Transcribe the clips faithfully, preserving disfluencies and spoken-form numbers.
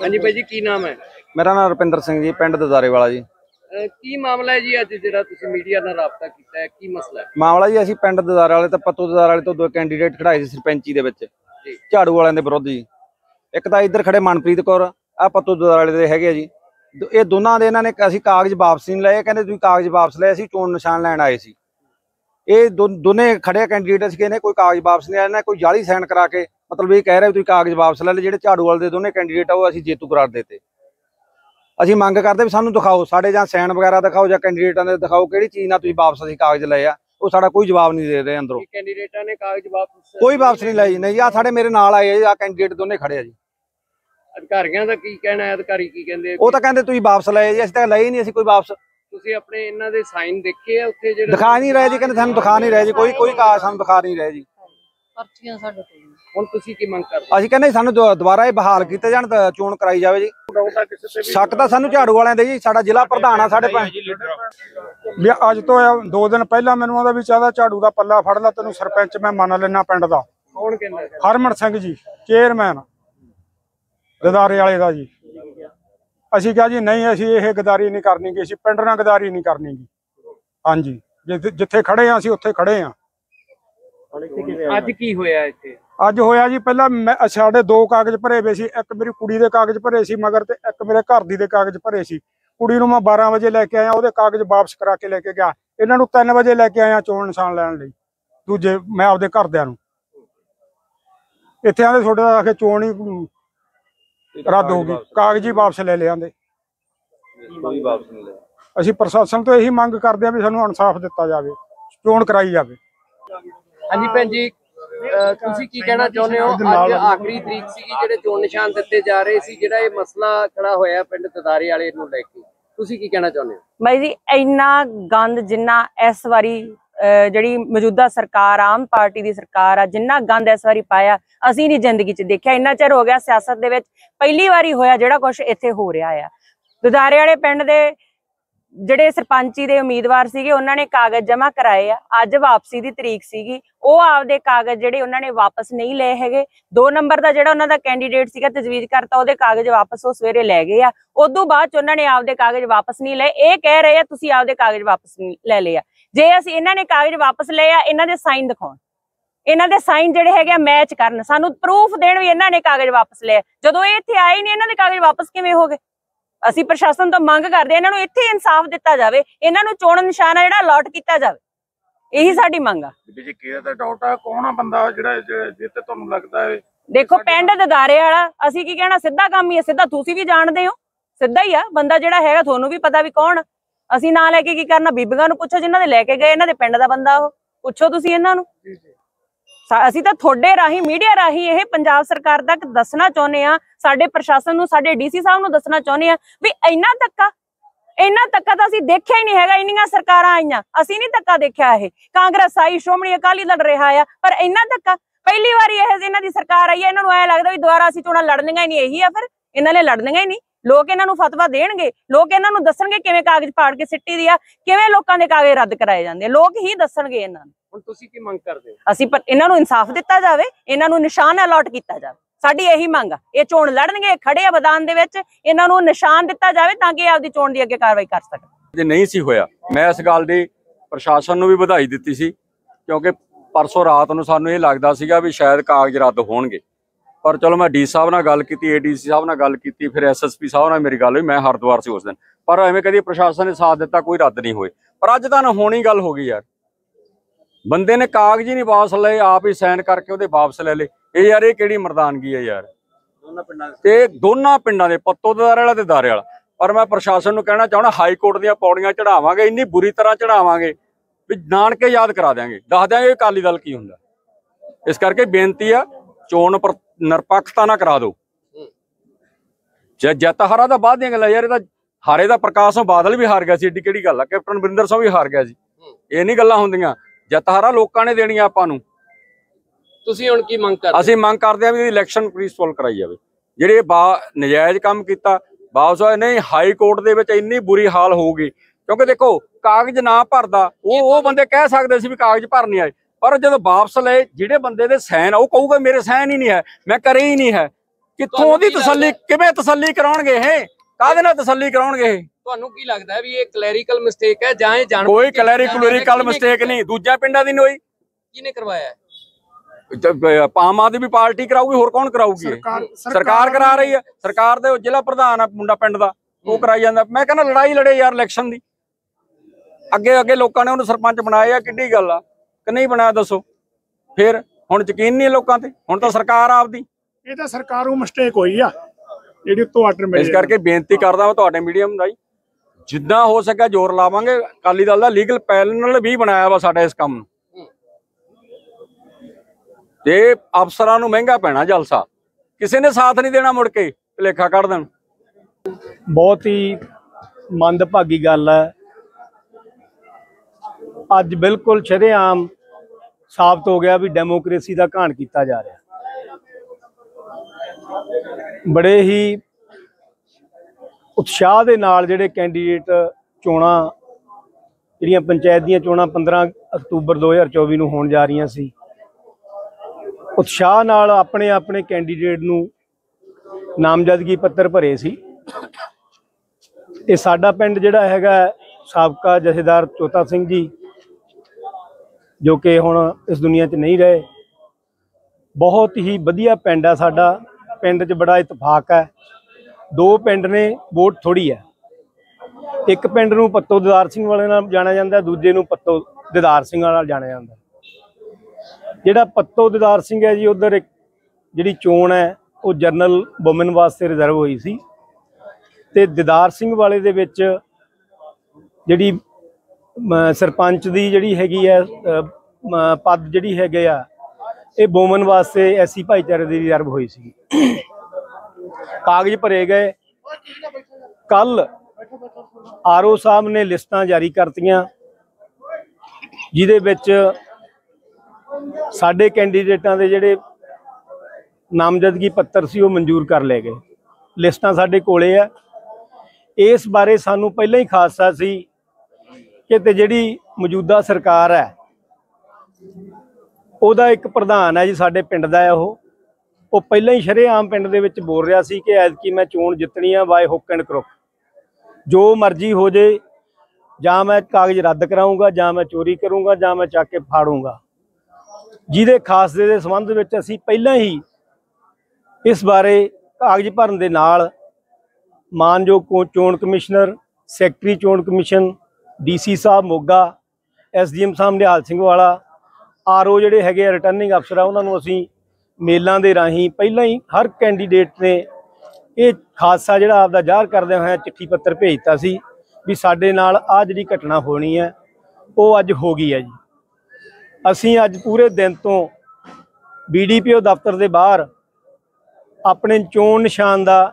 हाँ जी भाई जी, की नाम है? मेरा नाम रुपिंदर सिंह जी, पिंड ददारे वाला जी। की मामला है जी? अज जिहड़ा तुसीं मीडिया नाल राबता कीता है, की मसला है? मामला जी, असीं पिंड ददारे वाले ते पत्तू ददारे वाले तो दो कैंडीडेट खड़ाए सी सरपंची दे विच झाड़ू वालियां दे विरुद्ध जी। एक तां इधर खड़े मनप्रीत कौर, आ पत्तू ददारे वाले दे हैगे जी। ये दोनों दे इन्हां ने असीं कागज वापस नहीं लए, कहंदे तुसीं कागज वापस लए, असीं चोण निशान लैण आए सी। ये दो दोने खड़े कैंडीडेट असीं कहने कोई कागज वापस नहीं आए, कोई जाली साइन करा के मतलब ये कह रहे तुसीं कागज वापस ले ले। जिहड़े झाड़ू वाले दे दोने कैंडीडेट आ, वो असीं जेतू करार देते। ਅਸੀਂ ਮੰਗ ਕਰਦੇ ਵੀ ਸਾਨੂੰ ਦਿਖਾਓ, ਸਾਡੇ ਜਾਂ ਸਾਈਨ ਵਗੈਰਾ ਦਿਖਾਓ ਜਾਂ ਕੈਂਡੀਡੇਟਾਂ ਦੇ ਦਿਖਾਓ ਕਿਹੜੀ ਚੀਜ਼ ਨਾਲ ਤੁਸੀਂ ਵਾਪਸ ਅਸੀਂ ਕਾਗਜ਼ ਲਏ ਆ। ਉਹ ਸਾਡਾ ਕੋਈ ਜਵਾਬ ਨਹੀਂ ਦੇ ਰਹੇ ਅੰਦਰੋਂ। ਕੈਂਡੀਡੇਟਾਂ ਨੇ ਕਾਗਜ਼ ਵਾਪਸ ਕੋਈ ਵਾਪਸ ਨਹੀਂ ਲਏ ਜੀ। ਨਹੀਂ ਆ ਸਾਡੇ ਮੇਰੇ ਨਾਲ ਆਏ ਆ ਕੈਂਡੀਡੇਟ ਦੋਨੇ ਖੜੇ ਆ ਜੀ। ਅਧਿਕਾਰੀਆਂ ਦਾ ਕੀ ਕਹਿਣਾ ਹੈ? ਅਧਿਕਾਰੀ ਕੀ ਕਹਿੰਦੇ? ਉਹ ਤਾਂ ਕਹਿੰਦੇ ਤੁਸੀਂ ਵਾਪਸ ਲਏ ਜੀ, ਅਸੀਂ ਤਾਂ ਲਏ ਨਹੀਂ, ਅਸੀਂ ਕੋਈ ਵਾਪਸ। ਤੁਸੀਂ ਆਪਣੇ ਇਹਨਾਂ ਦੇ ਸਾਈਨ ਦੇਖੇ ਆ ਉੱਥੇ ਜਿਹੜੇ? ਦਿਖਾ ਨਹੀਂ ਰਹੇ ਜੀ, ਕਹਿੰਦੇ ਸਾਨੂੰ ਦਿਖਾ ਨਹੀਂ ਰਹੇ ਜੀ, ਕੋਈ ਕੋਈ ਕਾਗਜ਼ ਸਾਨੂੰ ਦਿਖਾ ਨਹੀਂ ਰਹੇ ਜੀ। ਪਰਚੀਆਂ ਸਾਡੇ ਕੋਲ। ਹੁਣ ਤੁਸੀਂ ਕੀ ਮੰਗ ਕਰਦੇ? ਅਸੀਂ ਕਹਿੰਦੇ ਸਾਨੂੰ ਦੁਬਾਰਾ ਇਹ ਬਹਾਲ ਕੀਤੇ ਜਾਣ, ਚੋਣ ਕਰਾਈ ਜਾਵੇ ਜੀ। ਸ਼ੱਕ ਤਾਂ ਸਾਨੂੰ ਝਾੜੂ ਵਾਲਿਆਂ ਦੇ ਜੀ, ਸਾਡਾ ਜ਼ਿਲ੍ਹਾ ਪ੍ਰਧਾਨ ਆ ਸਾਡੇ ਪਿੰਡ। ਵੀ ਅੱਜ ਤੋਂ ਦੋ ਦਿਨ ਪਹਿਲਾਂ ਮੈਨੂੰ ਆਂਦਾ ਵੀ ਚਾਹਦਾ ਝਾੜੂ ਦਾ ਪੱਲਾ ਫੜ ਲਾ, ਤੈਨੂੰ ਸਰਪੰਚ ਮੈਂ ਮੰਨ ਲੈਣਾ ਪਿੰਡ ਦਾ। ਕੌਣ ਕਹਿੰਦਾ? ਹਰਮਨ ਸਿੰਘ ਜੀ, ਚੇਅਰਮੈਨ ਗਦਾਰੇ ਵਾਲੇ ਦਾ ਜੀ। ਅਸੀਂ ਕਿਹਾ ਜੀ ਨਹੀਂ, ਅਸੀਂ ਇਹ ਗਦਾਰੀ ਨਹੀਂ ਕਰਨੀ ਗੀ, ਅਸੀਂ ਪਿੰਡ ਨਾਲ ਗਦਾਰੀ ਨਹੀਂ ਕਰਨੀ ਗੀ। ਹਾਂਜੀ, ਜਿੱਥੇ ਖੜੇ ਆ ਅਸੀਂ ਉੱਥੇ ਖੜੇ ਆ। ਅੱਜ ਕੀ ਹੋਇਆ ਇੱਥੇ? ਅੱਜ ਹੋਇਆ ਜੀ, ਪਹਿਲਾਂ ਮੈਂ ਸਾਡੇ ਦੋ ਕਾਗਜ਼ ਭਰੇ ਵੇ ਸੀ। ਇੱਕ ਮੇਰੀ ਕੁੜੀ ਦੇ ਕਾਗਜ਼ ਭਰੇ ਸੀ ਮਗਰ, ਤੇ ਇੱਕ ਮੇਰੇ ਘਰ ਦੀ ਦੇ ਕਾਗਜ਼ ਭਰੇ ਸੀ। ਕੁੜੀ ਨੂੰ ਮੈਂ ਬਾਰਾਂ ਵਜੇ ਲੈ ਕੇ ਆਇਆ, ਉਹਦੇ ਕਾਗਜ਼ ਵਾਪਸ ਕਰਾ ਕੇ ਲੈ ਕੇ ਗਿਆ। ਇਹਨਾਂ ਨੂੰ ਤਿੰਨ ਵਜੇ ਲੈ ਕੇ ਆਇਆ ਚੋਣ ਨਿਸ਼ਾਨ ਲੈਣ ਲਈ, ਦੂਜੇ ਮੈਂ ਆਪਦੇ ਘਰਦਿਆਂ ਨੂੰ। ਇੱਥੇ ਆਂਦੇ ਤੁਹਾਡੇ ਆ ਕੇ ਚੋਣ ਹੀ ਰੱਦ ਹੋ ਗਈ, ਕਾਗਜ਼ ਹੀ ਵਾਪਸ ਲੈ ਲਿਆਂਦੇ। ਅਸੀਂ ਪ੍ਰਸ਼ਾਸਨ ਤੋਂ ਇਹੀ ਮੰਗ ਕਰਦੇ ਆ ਵੀ ਸਾਨੂੰ ਇਨਸਾਫ ਦਿੱਤਾ ਜਾਵੇ, ਚੋਣ ਕਰਾਈ ਜਾਵੇ। ਹਾਂਜੀ ਭੈਣ ਜੀ, ਤੁਸੀਂ ਕੀ ਕਹਿਣਾ ਚਾਹੁੰਦੇ ਹੋ? ਅੱਜ ਆਖਰੀ ਤਰੀਕ ਸੀਗੀ ਜਿਹੜੇ ਚੋਣ ਨਿਸ਼ਾਨ ਦਿੱਤੇ ਜਾ ਰਹੇ ਸੀ, ਜਿਹੜਾ ਇਹ ਮਸਲਾ ਖੜਾ ਹੋਇਆ ਪਿੰਡ ਦਦਾਰੇ ਵਾਲੇ ਨੂੰ ਲੈ ਕੇ, ਤੁਸੀਂ ਕੀ ਕਹਿਣਾ ਚਾਹੁੰਦੇ ਹੋ? ਬਾਈ ਜੀ, ਇੰਨਾ ਗੰਦ ਜਿੰਨਾ ਇਸ ਵਾਰੀ ਜਿਹੜੀ ਮੌਜੂਦਾ ਸਰਕਾਰ ਆਮ ਪਾਰਟੀ ਦੀ ਸਰਕਾਰ ਆ, ਜਿੰਨਾ ਗੰਦ ਇਸ ਵਾਰੀ ਪਾਇਆ ਅਸੀਂ ਨਹੀਂ ਜ਼ਿੰਦਗੀ 'ਚ ਦੇਖਿਆ। ਇੰਨਾ ਚਿਰ ਹੋ ਗਿਆ ਸਿਆਸਤ ਦੇ ਵਿੱਚ, ਪਹਿਲੀ ਵਾਰੀ ਹੋਇਆ ਜਿਹੜਾ ਕੁਛ ਇੱਥੇ ਹੋ ਰਿਹਾ ਆ। ਦਦਾਰੇ ਵਾਲੇ ਪਿੰਡ ਦੇ ਜਿਹੜੇ ਸਰਪੰਚੀ ਦੇ ਉਮੀਦਵਾਰ ਸੀਗੇ ਉਹਨਾਂ ਨੇ ਕਾਗਜ਼ ਜਮ੍ਹਾਂ ਕਰਾਏ ਆ। ਅੱਜ ਵਾਪਸੀ ਦੀ ਤਰੀਕ ਸੀਗੀ, ਉਹ ਆਪਦੇ ਕਾਗਜ਼ ਜਿਹੜੇ ਉਹਨਾਂ ਨੇ ਵਾਪਸ ਨਹੀਂ ਲਏ ਹੈਗੇ। ਦੋ ਨੰਬਰ ਦਾ ਜਿਹੜਾ ਉਹਨਾਂ ਦਾ ਕੈਂਡੀਡੇਟ ਸੀਗਾ ਤਜਵੀਜ਼ ਕਰਤਾ, ਉਹਦੇ ਕਾਗਜ਼ ਵਾਪਸ ਉਹ ਸਵੇਰੇ ਲੈ ਗਏ ਆ। ਉਦੋਂ ਬਾਅਦ ਚ ਉਹਨਾਂ ਨੇ ਆਪਦੇ ਕਾਗਜ਼ ਵਾਪਸ ਨਹੀਂ ਲਏ। ਇਹ ਕਹਿ ਰਹੇ ਆ ਤੁਸੀਂ ਆਪਦੇ ਕਾਗਜ਼ ਵਾਪਸ ਲੈ ਲਏ ਆ। ਜੇ ਅਸੀਂ ਇਹਨਾਂ ਨੇ ਕਾਗਜ਼ ਵਾਪਸ ਲਏ ਆ, ਇਹਨਾਂ ਦੇ ਸਾਈਨ ਦਿਖਾਉਣ, ਇਹਨਾਂ ਦੇ ਸਾਈਨ ਜਿਹੜੇ ਹੈਗੇ ਆ ਮੈਚ ਕਰਨ, ਸਾਨੂੰ ਪ੍ਰੂਫ ਦੇਣ ਵੀ ਇਹਨਾਂ ਨੇ ਕਾਗਜ਼ ਵਾਪਸ ਲਏ। ਜਦੋਂ ਇਹ ਇੱਥੇ ਆਏ ਨਹੀਂ, ਇਹਨਾਂ ਦੇ ਕਾਗਜ਼ ਵਾਪਸ ਕਿਵੇਂ ਹੋ ਗਏ? ਅਸੀਂ ਪ੍ਰਸ਼ਾਸਨ ਤੋਂ ਮੰਗ ਕਰਦੇ, ਇਹਨਾਂ ਨੂੰ ਇੱਥੇ ਇਨਸਾਫ ਦਿੱਤਾ ਜਾਵੇ, ਇਹਨਾਂ ਨੂੰ ਚੋਣ ਨਿਸ਼ਾਨ ਜਿਹੜਾ ਅਲਾਟ ਕੀਤਾ ਜਾਵੇ। ਇਹੀ ਸਾਡੀ ਮੰਗ ਆ। ਜੀ ਕਿਹਦੇ ਤੇ ਡਾਊਟ ਆ? ਕੌਣ ਆ ਬੰਦਾ ਜਿਹੜਾ ਜਿੱਤੇ ਤੁਹਾਨੂੰ ਲੱਗਦਾ ਹੈ? ਦੇਖੋ, ਪਿੰਡ ਦਦਾਰੇ ਵਾਲਾ, ਅਸੀਂ ਕੀ ਕਹਿਣਾ, ਸਿੱਧਾ ਕੰਮ ਹੀ ਆ। ਸਿੱਧਾ ਤੁਸੀਂ ਵੀ ਜਾਣਦੇ ਹੋ, ਸਿੱਧਾ ਹੀ ਆ ਬੰਦਾ ਜਿਹੜਾ ਹੈਗਾ, ਤੁਹਾਨੂੰ ਵੀ ਪਤਾ ਵੀ ਕੌਣ। ਅਸੀਂ ਨਾਂ ਲੈ ਕੇ ਕੀ ਕਰਨਾ? ਬੀਬੀਆਂ ਨੂੰ ਪੁੱਛੋ ਜਿਨ੍ਹਾਂ ਦੇ ਲੈ ਕੇ ਗਏ, ਇਹਨਾਂ ਦੇ ਪਿੰਡ ਦਾ ਬੰਦਾ ਉਹ ਪੁੱਛੋ ਤੁਸੀਂ ਇਹਨਾਂ ਨੂੰ। ਅਸੀਂ ਤਾਂ ਤੁਹਾਡੇ ਰਾਹੀਂ, ਮੀਡੀਆ ਰਾਹੀਂ ਇਹ ਪੰਜਾਬ ਸਰਕਾਰ ਤੱਕ ਦੱਸਣਾ ਚਾਹੁੰਦੇ ਆ, ਸਾਡੇ ਪ੍ਰਸ਼ਾਸਨ ਨੂੰ, ਸਾਡੇ ਡੀਸੀ ਸਾਹਿਬ ਨੂੰ ਦੱਸਣਾ ਚਾਹੁੰਦੇ ਆ ਵੀ ਇੰਨਾ ਧੱਕਾ, ਇੰਨਾ ਧੱਕਾ ਤਾਂ ਅਸੀਂ ਦੇਖਿਆ ਹੀ ਨਹੀਂ ਹੈਗਾ। ਇੰਨੀਆਂ ਸਰਕਾਰਾਂ ਆਈਆਂ, ਅਸੀਂ ਨਹੀਂ ਧੱਕਾ ਦੇਖਿਆ। ਇਹ ਕਾਂਗਰਸ ਆਈ, ਸ਼੍ਰੋਮਣੀ ਅਕਾਲੀ ਦਲ ਰਿਹਾ ਆ, ਪਰ ਇੰਨਾ ਧੱਕਾ ਪਹਿਲੀ ਵਾਰੀ ਇਹ ਇਹਨਾਂ ਦੀ ਸਰਕਾਰ ਆਈ ਹੈ। ਇਹਨਾਂ ਨੂੰ ਐ ਲੱਗਦਾ ਵੀ ਦੁਬਾਰਾ ਅਸੀਂ ਚੋਣਾਂ ਲੜਨੀਆਂ ਹੀ ਨਹੀਂ। ਇਹੀ ਆ ਫਿਰ, ਇਹਨਾਂ ਨੇ ਲੜਨੀਆਂ ਹੀ ਨਹੀਂ। ਲੋਕ ਇਹਨਾਂ ਨੂੰ ਫਤਵਾ ਦੇਣਗੇ, ਲੋਕ ਇਹਨਾਂ ਨੂੰ ਦੱਸਣਗੇ ਕਿਵੇਂ ਕਾਗਜ਼ ਪਾੜ ਕੇ ਸਿੱਟੀ ਦੀ ਆ, ਕਿਵੇਂ ਲੋਕਾਂ ਦੇ ਕਾਗਜ਼ ਰੱਦ ਕਰਾਏ ਜਾਂਦੇ, ਲੋਕ ਹੀ ਦੱਸਣਗੇ ਇਹਨਾਂ ਨੂੰ। ਹੁਣ ਤੁਸੀਂ ਕੀ ਮੰਗ ਕਰਦੇ ਹੋ? ਅਸੀਂ ਇਹਨਾਂ ਨੂੰ ਇਨਸਾਫ ਦਿੱਤਾ ਜਾਵੇ, ਇਹਨਾਂ ਨੂੰ ਨਿਸ਼ਾਨ ਅਲਾਟ ਕੀਤਾ ਜਾਵੇ, ਸਾਡੀ ਇਹੀ ਮੰਗ ਆ। ਇਹ ਚੋਣ ਲੜਨਗੇ, ਖੜੇ ਆ ਮੈਦਾਨ ਦੇ ਵਿੱਚ, ਇਹਨਾਂ ਨੂੰ ਨਿਸ਼ਾਨ ਦਿੱਤਾ ਜਾਵੇ ਤਾਂ ਕਿ ਆਪਦੀ ਚੋਣ ਦੀ ਅੱਗੇ ਕਾਰਵਾਈ ਕਰ ਸਕਣ। ਜੇ ਨਹੀਂ ਸੀ ਹੋਇਆ, ਮੈਂ ਇਸ ਗੱਲ ਦੀ ਪ੍ਰਸ਼ਾਸਨ ਨੂੰ ਵੀ ਵਧਾਈ ਦਿੱਤੀ ਸੀ, ਕਿਉਂਕਿ ਪਰਸੋਂ ਰਾਤ ਨੂੰ ਸਾਨੂੰ ਇਹ ਲੱਗਦਾ ਸੀਗਾ ਵੀ ਸ਼ਾਇਦ ਕਾਗਜ਼ ਰੱਦ ਹੋਣਗੇ। ਪਰ ਚਲੋ ਮੈਂ ਡੀ ਸਾਹਿਬ ਨਾਲ ਗੱਲ ਕੀਤੀ, ਏਡੀਸੀ ਸਾਹਿਬ ਨਾਲ ਗੱਲ ਕੀਤੀ, ਫਿਰ ਐਸਐਸਪੀ ਸਾਹਿਬ ਨਾਲ ਮੇਰੀ ਗੱਲ ਹੋਈ। ਮੈਂ ਹਰਿਦੁਆਰ ਸੀ ਉਸ ਦਿਨ, ਪਰ ਐਵੇਂ ਕਦੀ ਪ੍ਰਸ਼ਾਸਨ ਨੇ ਸਾਥ ਦਿੱਤਾ, ਕੋਈ ਰੱਦ ਨਹੀਂ ਹੋਏ। ਪਰ ਅੱਜ ਤਾਂ ਨਾ ਹੋਣੀ ਗੱਲ ਹੋ ਗਈ ਯਾਰ, ਬੰਦੇ ਨੇ ਕਾਗਜ਼ ਹੀ ਨਹੀਂ ਵਾਪਸ ਲਏ, ਆਪ ਹੀ ਸਾਈਨ ਕਰਕੇ ਉਹਦੇ ਵਾਪਸ ਲੈ ਲਏ। ਇਹ ਯਾਰ ਇਹ ਕਿਹੜੀ ਮਰਦਾਨਗੀ ਹੈ ਯਾਰ? ਦੋਨਾਂ ਪਿੰਡਾਂ ਤੇ ਦੋਨਾਂ ਪਿੰਡਾਂ ਦੇ, ਪੱਤੋ ਦਦਾਰੇ ਵਾਲਾ ਤੇ ਦਾਰੇ ਵਾਲਾ। ਪਰ ਮੈਂ ਪ੍ਰਸ਼ਾਸਨ ਨੂੰ ਕਹਿਣਾ ਚਾਹੁੰਦਾ, ਹਾਈ ਕੋਰਟ ਦੀਆਂ ਪੌੜੀਆਂ ਚੜਾਵਾਂਗੇ, ਇੰਨੀ ਬੁਰੀ ਤਰ੍ਹਾਂ ਚੜਾਵਾਂਗੇ ਵੀ ਨਾਨਕੇ ਯਾਦ ਕਰਾ ਦਿਆਂਗੇ, ਦੱਸ ਦਿਆਂਗੇ ਅਕਾਲੀ ਦਲ ਕੀ ਹੁੰਦਾ। ਇਸ ਕਰਕੇ ਬੇਨਤੀ ਆ, ਚੋਣ ਨਿਰਪੱਖਤਾ ਨਾ ਕਰਾ ਦਿਓ। ਜੇ ਜਿੱਤ ਹਾਰਾ ਤਾਂ ਬਾਅਦ ਦੀਆਂ ਗੱਲਾਂ ਯਾਰ, ਇਹ ਤਾਂ ਹਾਰੇ ਦਾ ਪ੍ਰਕਾਸ਼ ਸਿੰਘ ਬਾਦਲ ਵੀ ਹਾਰ ਗਿਆ ਸੀ, ਏਡੀ ਕਿਹੜੀ ਗੱਲ ਆ? ਕੈਪਟਨ ਅਮਰਿੰਦਰ ਸਿੰਘ ਵੀ ਹਾਰ ਗਿਆ ਸੀ। ਇਹ ਨਹੀਂ ਗੱਲਾਂ ਹੁੰਦੀਆਂ। ਜਿੱਤ ਹਾਰਾ ਲੋਕਾਂ ਨੇ ਦੇਣੀ ਆਪਾਂ ਨੂੰ। ਤੁਸੀਂ ਹੁਣ ਕੀ ਮੰਗ ਕਰਦੇ? ਅਸੀਂ ਮੰਗ ਕਰਦੇ ਆ ਵੀ ਇਲੈਕਸ਼ਨ ਪੀਸਫੁਲ ਕਰਾਈ ਜਾਵੇ। ਜਿਹੜੇ ਬਾ ਨਜਾਇਜ਼ ਕੰਮ ਕੀਤਾ ਵਾਪਸ ਹੋਏ ਨਹੀਂ, ਹਾਈ ਕੋਰਟ ਦੇ ਵਿੱਚ ਇੰਨੀ ਬੁਰੀ ਹਾਲ ਹੋਊਗੀ। ਕਿਉਂਕਿ ਦੇਖੋ, ਕਾਗਜ਼ ਨਾ ਭਰਦਾ, ਉਹ ਉਹ ਬੰਦੇ ਕਹਿ ਸਕਦੇ ਸੀ ਵੀ ਕਾਗਜ਼ ਭਰ ਨਹੀਂ ਆਏ, ਪਰ ਜਦੋਂ ਵਾਪਸ ਲਏ ਜਿਹੜੇ ਬੰਦੇ ਦੇ ਸਾਈਨ, ਉਹ ਕਹੂਗਾ ਮੇਰੇ ਸਾਈਨ ਹੀ ਨਹੀਂ ਹੈ, ਮੈਂ ਕਰੇ ਹੀ ਨਹੀਂ ਹੈ। ਕਿੱਥੋਂ ਉਹਦੀ ਤਸੱਲੀ, ਕਿਵੇਂ ਤਸੱਲੀ ਕਰਾਉਣਗੇ ਇਹ? ਕਾਹਦੇ ਨਾਲ ਤਸੱਲੀ ਕਰਾਉਣਗੇ ਇਹ? ਤੁਹਾਨੂੰ ਕੀ ਲੱਗਦਾ ਹੈ ਵੀ ਇਹ ਕਲੈਰੀਕਲ ਮਿਸਟੇਕ ਹੈ ਜਾਂ ਇਹ ਜਾਣ ਕੋਈ ਕਲੈਰੀਕਲ ਮਿਸਟੇਕ ਨਹੀਂ, ਦੂਜਾ ਪਿੰਡਾਂ ਦੀ ਨਹੀਂ ਹੋਈ। ਕਿਹਨੇ ਕਰਵਾਇਆ ਹੈ? ਆਮ ਆਦਮੀ ਪਾਰਟੀ ਕਰਾਊਗੀ, ਹੋਰ ਕੌਣ ਕਰਾਊਗੀ? ਸਰਕਾਰ ਕਰਾ ਰਹੀ ਹੈ। ਸਰਕਾਰ ਦੇ ਜ਼ਿਲ੍ਹਾ ਪ੍ਰਧਾਨ ਆ ਮੁੰਡਾ ਪਿੰਡ ਦਾ, ਉਹ ਕਰਾਈ ਜਾਂਦਾ। ਮੈਂ ਕਹਿੰਦਾ ਲੜਾਈ ਲੜੇ ਯਾਰ ਇਲੈਕਸ਼ਨ ਦੀ। ਅੱਗੇ ਅੱਗੇ ਲੋਕਾਂ ਨੇ ਉਹਨੂੰ ਸਰਪੰਚ ਬਣਾਇਆ, ਕਿੱਡੀ ਗੱਲ ਆ ਕਿ ਨਹੀਂ ਬਣਾਇਆ ਦੱਸੋ? ਫਿਰ ਹੁਣ ਯਕੀਨ ਨਹੀਂ ਲੋਕਾਂ ਤੇ, ਹੁਣ ਤਾਂ ਸਰਕਾਰ ਆਪਦੀ। ਇਹ ਤਾਂ ਸਰਕਾਰ ਨੂੰ ਮਿਸਟੇਕ ਹੋਈ ਆ ਜਿਹੜੀ ਉੱਤੋਂ ਆਰਡਰ ਮਿਲਿਆ। ਇਸ ਕਰਕੇ ਬੇਨਤੀ ਕਰਦਾ ਮੈਂ ਤੁਹਾਡੇ ਮੀਡੀਅਮ ਰਾਹੀਂ, ਜਿੱਦਾਂ ਹੋ ਸਕਿਆ ਜ਼ੋਰ ਲਾਵਾਂਗੇ। ਅਕਾਲੀ ਦਲ ਦਾ ਲੀਗਲ ਪੈਨਲ ਵੀ ਬਣਾਇਆ ਵਾ ਸਾਡਾ ਇਸ ਕੰਮ ਨੂੰ, ਤੇ ਅਫਸਰਾਂ ਨੂੰ ਮਹਿੰਗਾ ਪੈਣਾ ਜਲਸਾ। ਕਿਸੇ ਨੇ ਸਾਥ ਨਹੀਂ ਦੇਣਾ, ਮੁੜ ਕੇ ਭੁਲੇਖਾ ਕੱਢ ਦੇਣ। ਬਹੁਤ ਹੀ ਮੰਦਭਾਗੀ ਗੱਲ ਹੈ। ਅੱਜ ਬਿਲਕੁਲ ਸ਼ਰੇਆਮ ਸਾਬਤ ਹੋ ਗਿਆ ਵੀ ਡੈਮੋਕ੍ਰੇਸੀ ਦਾ ਘਾਣ ਕੀਤਾ ਜਾ ਰਿਹਾ। ਬੜੇ ਹੀ ਉਤਸ਼ਾਹ ਦੇ ਨਾਲ ਜਿਹੜੇ ਕੈਂਡੀਡੇਟ ਚੋਣਾਂ, ਜਿਹੜੀਆਂ ਪੰਚਾਇਤ ਦੀਆਂ ਚੋਣਾਂ ਪੰਦਰਾਂ ਅਕਤੂਬਰ ਦੋ ਹਜ਼ਾਰ ਚੌਵੀ ਨੂੰ ਹੋਣ ਜਾ ਰਹੀਆਂ ਸੀ, ਉਤਸ਼ਾਹ ਨਾਲ ਆਪਣੇ ਆਪਣੇ ਕੈਂਡੀਡੇਟ ਨੂੰ ਨਾਮਜ਼ਦਗੀ ਪੱਤਰ ਭਰੇ ਸੀ। ਇਹ ਸਾਡਾ ਪਿੰਡ ਜਿਹੜਾ ਹੈਗਾ, ਸਾਬਕਾ ਜਥੇਦਾਰ ਚੋਤਾ ਸਿੰਘ ਜੀ, ਜੋ ਕਿ ਹੁਣ ਇਸ ਦੁਨੀਆ 'ਚ ਨਹੀਂ ਰਹੇ, ਬਹੁਤ ਹੀ ਵਧੀਆ ਪਿੰਡ ਹੈ ਸਾਡਾ। ਪਿੰਡ 'ਚ ਬੜਾ ਇਤਫਾਕ ਹੈ। ਦੋ ਪਿੰਡ ਨੇ, ਵੋਟ ਥੋੜੀ ਹੈ। ਇੱਕ ਪਿੰਡ ਨੂੰ ਪੱਤੋ ਦਿਦਾਰ ਸਿੰਘ ਵਾਲੇ ਨਾਲ ਜਾਣਿਆ ਜਾਂਦਾ, ਦੂਜੇ ਨੂੰ ਪੱਤੋ ਦਿਦਾਰ ਸਿੰਘ ਨਾਲ ਜਾਣਿਆ ਜਾਂਦਾ। ਜਿਹੜਾ ਪੱਤੋ ਦਿਦਾਰ ਸਿੰਘ ਹੈ ਜੀ, ਉਧਰ ਇੱਕ ਜਿਹੜੀ ਚੋਣ ਹੈ ਉਹ ਜਨਰਲ ਵੂਮਨ ਵਾਸਤੇ ਰਿਜ਼ਰਵ ਹੋਈ ਸੀ, ਤੇ ਦਿਦਾਰ ਸਿੰਘ ਵਾਲੇ ਦੇ ਵਿੱਚ ਜਿਹੜੀ ਸਰਪੰਚ ਦੀ ਜਿਹੜੀ ਹੈਗੀ ਹੈ ਪਦ ਜਿਹੜੀ ਹੈਗੇ ਆ, ਇਹ ਵੂਮਨ ਵਾਸਤੇ ਐਸੀ ਭਾਈਚਾਰੇ ਦੀ ਰਿਜ਼ਰਵ ਹੋਈ ਸੀ। ਕਾਗਜ਼ ਭਰੇ ਗਏ। ਕੱਲ ਆਰਓ ਸਾਹਿਬ ਨੇ ਲਿਸਟਾਂ ਜਾਰੀ ਕਰਤੀਆਂ, ਜਿਹਦੇ ਵਿੱਚ ਸਾਡੇ ਕੈਂਡੀਡੇਟਾਂ ਦੇ ਜਿਹੜੇ ਨਾਮਜ਼ਦਗੀ ਪੱਤਰ ਸੀ ਉਹ ਮਨਜ਼ੂਰ ਕਰ ਲਏ ਗਏ। ਲਿਸਟਾਂ ਸਾਡੇ ਕੋਲੇ ਆ। ਇਸ ਬਾਰੇ ਸਾਨੂੰ ਪਹਿਲਾਂ ਹੀ ਖਾਸਾ ਸੀ ਕਿ ਤੇ ਜਿਹੜੀ ਮੌਜੂਦਾ ਸਰਕਾਰ ਹੈ, ਉਹਦਾ ਇੱਕ ਪ੍ਰਧਾਨ ਹੈ ਜੀ, ਸਾਡੇ ਪਿੰਡ ਦਾ ਹੈ ਉਹ ਉਹ ਪਹਿਲਾਂ ਹੀ ਸ਼ਰੇਆਮ ਪਿੰਡ ਦੇ ਵਿੱਚ ਬੋਲ ਰਿਹਾ ਸੀ ਕਿ ਐਤਕੀ ਮੈਂ ਚੋਣ ਜਿੱਤਣੀ ਆ ਬਾਏ ਹੁੱਕ ਐਂਡ ਕਰੁੱਕ, ਜੋ ਮਰਜ਼ੀ ਹੋ ਜੇ, ਜਾਂ ਮੈਂ ਕਾਗਜ਼ ਰੱਦ ਕਰਾਊਂਗਾ, ਜਾਂ ਮੈਂ ਚੋਰੀ ਕਰੂੰਗਾ, ਜਾਂ ਮੈਂ ਚੱਕ ਕੇ ਫਾੜੂੰਗਾ। ਜਿਹਦੇ ਖਾਸਦੇ ਦੇ ਸੰਬੰਧ ਵਿੱਚ ਅਸੀਂ ਪਹਿਲਾਂ ਹੀ ਇਸ ਬਾਰੇ ਕਾਗਜ਼ ਭਰਨ ਦੇ ਨਾਲ ਮਾਨਯੋਗ ਚੋਣ ਕਮਿਸ਼ਨਰ, ਸੈਕਟਰੀ ਚੋਣ ਕਮਿਸ਼ਨ, ਡੀਸੀ ਸਾਹਿਬ ਮੋਗਾ, ਐਸਡੀਐਮ ਸਾਹਿਬ ਨਿਹਾਲ ਸਿੰਘ ਵਾਲਾ, ਆਰਓ ਜਿਹੜੇ ਹੈਗੇ ਰਿਟਰਨਿੰਗ ਅਫਸਰ ਆ, ਉਹਨਾਂ ਨੂੰ ਅਸੀਂ ਮੇਲਾਂ ਦੇ ਰਾਹੀਂ ਪਹਿਲਾਂ ਹੀ ਹਰ ਕੈਂਡੀਡੇਟ ਨੇ ਇਹ ਖਾਸਾ ਜਿਹੜਾ ਆਪਦਾ ਜ਼ਾਹਰ ਕਰਦੇ ਹੋਏ ਚਿੱਠੀ ਪੱਤਰ ਭੇਜਤਾ ਸੀ ਵੀ ਸਾਡੇ ਨਾਲ ਆ ਜਿਹੜੀ ਘਟਨਾ ਹੋਣੀ ਹੈ ਉਹ ਅੱਜ ਹੋ ਗਈ ਹੈ ਜੀ। ਅਸੀਂ ਅੱਜ ਪੂਰੇ ਦਿਨ ਤੋਂ ਬੀਡੀਪੀਓ ਦਫ਼ਤਰ ਦੇ ਬਾਹਰ ਆਪਣੇ ਚੋਣ ਨਿਸ਼ਾਨ ਦਾ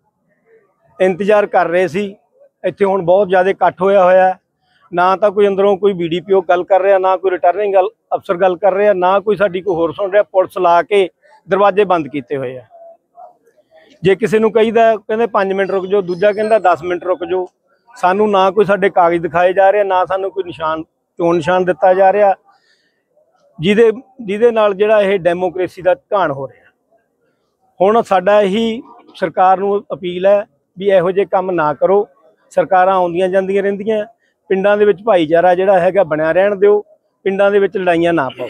ਇੰਤਜ਼ਾਰ ਕਰ ਰਹੇ ਸੀ। ਇੱਥੇ ਹੁਣ ਬਹੁਤ ਜ਼ਿਆਦਾ ਇਕੱਠ ਹੋਇਆ ਹੋਇਆ, ਨਾ ਤਾਂ ਕੋਈ ਅੰਦਰੋਂ ਕੋਈ ਬੀਡੀਪੀਓ ਗੱਲ ਕਰ ਰਿਹਾ, ਨਾ ਕੋਈ ਰਿਟਰਨਿੰਗ ਗੱਲ ਅਫਸਰ ਗੱਲ ਕਰ ਰਿਹਾ, ਨਾ ਕੋਈ ਸਾਡੀ ਕੋਈ ਹੋਰ ਸੁਣ ਰਿਹਾ। ਪੁਲਿਸ ਲਾ ਕੇ ਦਰਵਾਜ਼ੇ ਬੰਦ ਕੀਤੇ ਹੋਏ ਆ। ਜੇ ਕਿਸੇ ਨੂੰ ਕਹੀਦਾ ਕਹਿੰਦੇ ਪੰਜ ਮਿੰਟ ਰੁਕ ਜਾਓ, ਦੂਜਾ ਕਹਿੰਦਾ ਦਸ ਮਿੰਟ ਰੁਕ ਜਾਓ। ਸਾਨੂੰ ਨਾ ਕੋਈ ਸਾਡੇ ਕਾਗਜ਼ ਦਿਖਾਏ ਜਾ ਰਹੇ, ਨਾ ਸਾਨੂੰ ਕੋਈ ਨਿਸ਼ਾਨ ਚੋਣ ਨਿਸ਼ਾਨ ਦਿੱਤਾ ਜਾ ਰਿਹਾ, ਜਿਹਦੇ ਜਿਹਦੇ ਨਾਲ ਜਿਹੜਾ ਇਹ ਡੈਮੋਕ੍ਰੇਸੀ ਦਾ ਘਾਣ ਹੋ ਰਿਹਾ। ਹੁਣ ਸਾਡਾ ਇਹੀ ਸਰਕਾਰ ਨੂੰ ਅਪੀਲ ਹੈ ਵੀ ਇਹੋ ਜਿਹੇ ਕੰਮ ਨਾ ਕਰੋ। ਸਰਕਾਰਾਂ ਆਉਂਦੀਆਂ ਜਾਂਦੀਆਂ ਰਹਿੰਦੀਆਂ, ਪਿੰਡਾਂ ਦੇ ਵਿੱਚ ਭਾਈਚਾਰਾ ਜਿਹੜਾ ਹੈਗਾ ਬਣਿਆ ਰਹਿਣ ਦਿਓ, ਪਿੰਡਾਂ ਦੇ ਵਿੱਚ ਲੜਾਈਆਂ ਨਾ ਪਾਓ।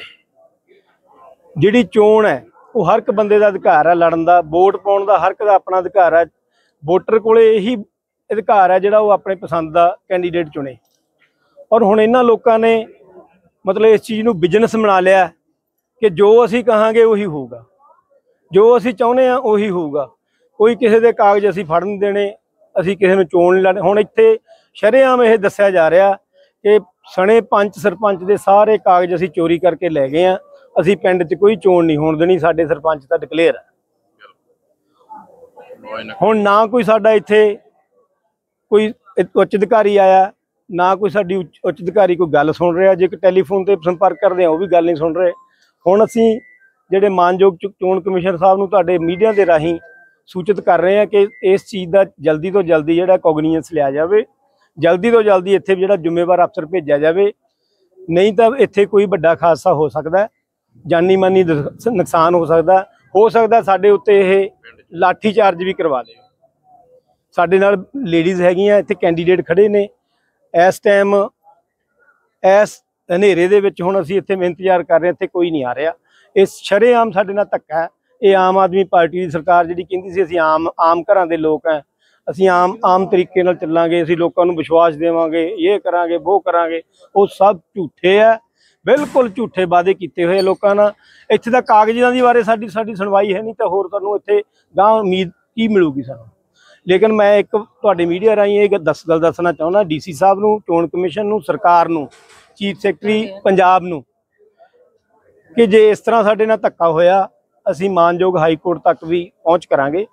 ਜਿਹੜੀ ਚੋਣ ਹੈ ਉਹ ਹਰ ਇੱਕ ਬੰਦੇ ਦਾ ਅਧਿਕਾਰ ਹੈ ਲੜਨ ਦਾ, ਵੋਟ ਪਾਉਣ ਦਾ ਹਰ ਇੱਕ ਦਾ ਆਪਣਾ ਅਧਿਕਾਰ ਹੈ। ਵੋਟਰ ਕੋਲੇ ਇਹੀ ਅਧਿਕਾਰ ਹੈ ਜਿਹੜਾ ਉਹ ਆਪਣੇ ਪਸੰਦ ਦਾ ਕੈਂਡੀਡੇਟ ਚੁਣੇ। ਔਰ ਹੁਣ ਇਹਨਾਂ ਲੋਕਾਂ ਨੇ ਮਤਲਬ ਇਸ ਚੀਜ਼ ਨੂੰ ਬਿਜ਼ਨਸ ਬਣਾ ਲਿਆ ਕਿ ਜੋ ਅਸੀਂ ਕਹਾਂਗੇ ਉਹੀ ਹੋਊਗਾ, ਜੋ ਅਸੀਂ ਚਾਹੁੰਦੇ ਹਾਂ ਉਹੀ ਹੋਊਗਾ। ਕੋਈ ਕਿਸੇ ਦੇ ਕਾਗਜ਼ ਅਸੀਂ ਫੜ ਨਹੀਂ ਦੇਣੇ, ਅਸੀਂ ਕਿਸੇ ਨੂੰ ਚੋਣ ਨਹੀਂ ਲੜਨੀ। ਹੁਣ ਇੱਥੇ ਸ਼ਰੇਆਮ ਇਹ ਦੱਸਿਆ ਜਾ ਰਿਹਾ ਕਿ ਸਣੇ ਪੰਚ ਸਰਪੰਚ ਦੇ ਸਾਰੇ ਕਾਗਜ਼ ਅਸੀਂ ਚੋਰੀ ਕਰਕੇ ਲੈ ਗਏ ਆ, ਅਸੀਂ ਪਿੰਡ 'ਚ ਕੋਈ ਚੋਣ ਨਹੀਂ ਹੋਣ ਦੇਣੀ, ਸਾਡੇ ਸਰਪੰਚ ਤਾਂ ਡਿਕਲੇਅਰ ਹੈ। ਹੁਣ ਨਾ ਕੋਈ ਸਾਡਾ ਇੱਥੇ ਕੋਈ ਉੱਚ ਅਧਿਕਾਰੀ ਆਇਆ, ਨਾ ਕੋਈ ਸਾਡੀ ਉੱਚ ਅਧਿਕਾਰੀ ਕੋਈ ਗੱਲ ਸੁਣ ਰਿਹਾ। ਜੇ ਟੈਲੀਫੋਨ ਤੇ ਸੰਪਰਕ ਕਰਦੇ ਆ ਉਹ ਵੀ ਗੱਲ ਨਹੀਂ ਸੁਣ ਰਹੇ। ਹੁਣ ਅਸੀਂ ਜਿਹੜੇ ਮਾਨਯੋਗ ਚੋਣ ਕਮਿਸ਼ਨਰ ਸਾਹਿਬ ਨੂੰ ਤੁਹਾਡੇ ਮੀਡੀਆ ਦੇ ਰਾਹੀਂ ਸੂਚਿਤ ਕਰ ਰਹੇ ਹਾਂ ਕਿ ਇਸ ਚੀਜ਼ ਦਾ ਜਲਦੀ ਤੋਂ ਜਲਦੀ ਜਿਹੜਾ ਕੋਗਨੀਜੈਂਸ ਲਿਆ ਜਾਵੇ, ਜਲਦੀ ਤੋਂ ਜਲਦੀ ਇੱਥੇ ਜਿਹੜਾ ਜ਼ਿੰਮੇਵਾਰ ਅਫਸਰ ਭੇਜਿਆ ਜਾਵੇ, ਨਹੀਂ ਤਾਂ ਇੱਥੇ ਕੋਈ ਵੱਡਾ ਹਾਦਸਾ ਹੋ ਸਕਦਾ, ਜਾਨੀ ਮਾਨੀ ਨੁਕਸਾਨ ਹੋ ਸਕਦਾ ਹੋ ਸਕਦਾ ਸਾਡੇ ਉੱਤੇ ਇਹ ਲਾਠੀ ਚਾਰਜ ਵੀ ਕਰਵਾ ਲਿਓ। ਸਾਡੇ ਨਾਲ ਲੇਡੀਜ਼ ਹੈਗੀਆਂ ਇੱਥੇ, ਕੈਂਡੀਡੇਟ ਖੜੇ ਨੇ ਇਸ ਟਾਈਮ, ਇਸ ਹਨੇਰੇ ਦੇ ਵਿੱਚ। ਹੁਣ ਅਸੀਂ ਇੱਥੇ ਇੰਤਜ਼ਾਰ ਕਰ ਰਹੇ ਹਾਂ, ਇੱਥੇ ਕੋਈ ਨਹੀਂ ਆ ਰਿਹਾ। ਇਹ ਸ਼ਰੇਆਮ ਸਾਡੇ ਨਾਲ ਧੱਕਾ ਹੈ। ਇਹ ਆਮ ਆਦਮੀ ਪਾਰਟੀ ਦੀ ਸਰਕਾਰ ਜਿਹੜੀ ਕਹਿੰਦੀ ਸੀ ਅਸੀਂ ਆਮ ਆਮ ਘਰਾਂ ਦੇ ਲੋਕ ਹਾਂ, ਅਸੀਂ ਆਮ ਆਮ ਤਰੀਕੇ ਨਾਲ ਚੱਲਾਂਗੇ, ਅਸੀਂ ਲੋਕਾਂ ਨੂੰ ਵਿਸ਼ਵਾਸ ਦੇਵਾਂਗੇ, ਇਹ ਕਰਾਂਗੇ ਉਹ ਕਰਾਂਗੇ, ਉਹ ਸਭ ਝੂਠੇ ਹੈ, ਬਿਲਕੁਲ ਝੂਠੇ ਵਾਅਦੇ ਕੀਤੇ ਹੋਏ ਲੋਕਾਂ ਨਾਲ। ਇੱਥੇ ਤਾਂ ਕਾਗਜ਼ਾਂ ਦੀ ਬਾਰੇ ਸਾਡੀ ਸਾਡੀ ਸੁਣਵਾਈ ਹੈ ਨਹੀਂ, ਤਾਂ ਹੋਰ ਤੁਹਾਨੂੰ ਇੱਥੇ ਗਾਂ ਉਮੀਦ ਕੀ ਮਿਲੂਗੀ ਸਾਨੂੰ। ਲੇਕਿਨ ਮੈਂ ਇੱਕ ਤੁਹਾਡੇ ਮੀਡੀਆ ਰਾਹੀਂ ਇਹ ਦਸ ਗੱਲ ਦੱਸਣਾ ਚਾਹੁੰਦਾ ਡੀਸੀ ਸਾਹਿਬ ਨੂੰ, ਚੋਣ ਕਮਿਸ਼ਨ ਨੂੰ, ਸਰਕਾਰ ਨੂੰ, ਚੀਫ ਸੈਕਟਰੀ ਪੰਜਾਬ ਨੂੰ, ਕਿ ਜੇ ਇਸ ਤਰ੍ਹਾਂ ਸਾਡੇ ਨਾਲ ਧੱਕਾ ਹੋਇਆ ਅਸੀਂ ਮਾਨਯੋਗ ਹਾਈ ਕੋਰਟ ਤੱਕ ਵੀ ਪਹੁੰਚ ਕਰਾਂਗੇ।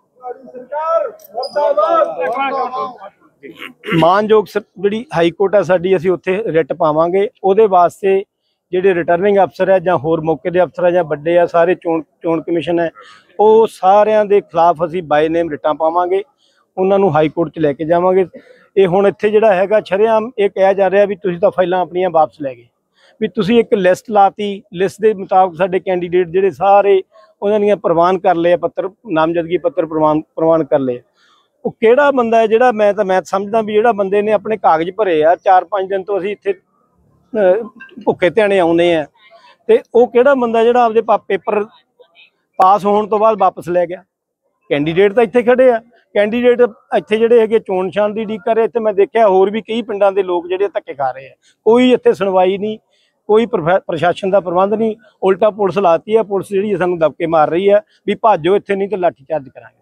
ਮਾਨਯੋਗ ਜਿਹੜੀ ਹਾਈ ਕੋਰਟ ਹੈ ਸਾਡੀ, ਅਸੀਂ ਉੱਥੇ ਰਿਟ ਪਾਵਾਂਗੇ। ਉਹਦੇ ਵਾਸਤੇ ਜਿਹੜੇ ਰਿਟਰਨਿੰਗ ਅਫਸਰ ਹੈ ਜਾਂ ਹੋਰ ਮੌਕੇ ਦੇ ਅਫਸਰ ਹੈ ਜਾਂ ਵੱਡੇ ਆ ਸਾਰੇ, ਚੋਣ ਚੋਣ ਕਮਿਸ਼ਨ ਹੈ, ਉਹ ਸਾਰਿਆਂ ਦੇ ਖਿਲਾਫ ਅਸੀਂ ਬਾਈ ਨੇਮ ਰਿਟਾਂ ਪਾਵਾਂਗੇ, ਉਹਨਾਂ ਨੂੰ ਹਾਈ ਕੋਰਟ 'ਚ ਲੈ ਕੇ ਜਾਵਾਂਗੇ। ਇਹ ਹੁਣ ਇੱਥੇ ਜਿਹੜਾ ਹੈਗਾ ਸ਼ਰੇਆਮ ਇਹ ਕਿਹਾ ਜਾ ਰਿਹਾ ਵੀ ਤੁਸੀਂ ਤਾਂ ਫਾਈਲਾਂ ਆਪਣੀਆਂ ਵਾਪਸ ਲੈ ਗਏ, ਵੀ ਤੁਸੀਂ ਇੱਕ ਲਿਸਟ ਲਾਤੀ, ਲਿਸਟ ਦੇ ਮੁਤਾਬਕ ਸਾਡੇ ਕੈਂਡੀਡੇਟ ਜਿਹੜੇ ਸਾਰੇ ਉਹਨਾਂ ਦੀਆਂ ਪ੍ਰਵਾਨ ਕਰ ਲਏ, ਪੱਤਰ ਨਾਮਜ਼ਦਗੀ ਪੱਤਰ ਪ੍ਰਵਾਨ ਪ੍ਰਵਾਨ ਕਰ ਲਏ। ਉਹ ਕਿਹੜਾ ਬੰਦਾ ਹੈ ਜਿਹੜਾ, ਮੈਂ ਤਾਂ ਮੈਂ ਸਮਝਦਾ ਵੀ ਜਿਹੜਾ ਬੰਦੇ ਨੇ ਆਪਣੇ ਕਾਗਜ਼ ਭਰੇ ਆ, ਚਾਰ ਪੰਜ ਦਿਨ ਤੋਂ ਅਸੀਂ ਇੱਥੇ ਭੁੱਖੇ ਧਿਆਣੇ ਆਉਂਦੇ ਆ, ਤੇ ਉਹ ਕਿਹੜਾ ਬੰਦਾ ਜਿਹੜਾ ਆਪਦੇ ਪੇਪਰ ਪਾਸ ਹੋਣ ਤੋਂ ਬਾਅਦ ਵਾਪਸ ਲੈ ਗਿਆ। ਕੈਂਡੀਡੇਟ ਤਾਂ ਇੱਥੇ ਖੜੇ ਆ, ਕੈਂਡੀਡੇਟ ਇੱਥੇ ਜਿਹੜੇ ਹੈਗੇ ਚੋਣ ਨਿਸ਼ਾਨ ਦੀ ਉਡੀਕ ਕਰ ਰਹੇ। ਇੱਥੇ ਮੈਂ ਦੇਖਿਆ ਹੋਰ ਵੀ ਕਈ ਪਿੰਡਾਂ ਦੇ ਲੋਕ ਜਿਹੜੇ ਧੱਕੇ ਖਾ ਰਹੇ ਆ, ਕੋਈ ਇੱਥੇ ਸੁਣਵਾਈ ਨਹੀਂ, ਕੋਈ ਪ੍ਰਸ਼ਾਸਨ ਦਾ ਪ੍ਰਬੰਧ ਨਹੀਂ, ਉਲਟਾ ਪੁਲਿਸ ਲਾਤੀ ਹੈ। ਪੁਲਿਸ ਜਿਹੜੀ ਸਾਨੂੰ ਦਬਕੇ ਮਾਰ ਰਹੀ ਹੈ ਵੀ ਭਾਜੋ ਇੱਥੇ, ਨਹੀਂ ਤਾਂ ਲਾਠੀ ਚਾਰਜ ਕਰਾਂਗੇ।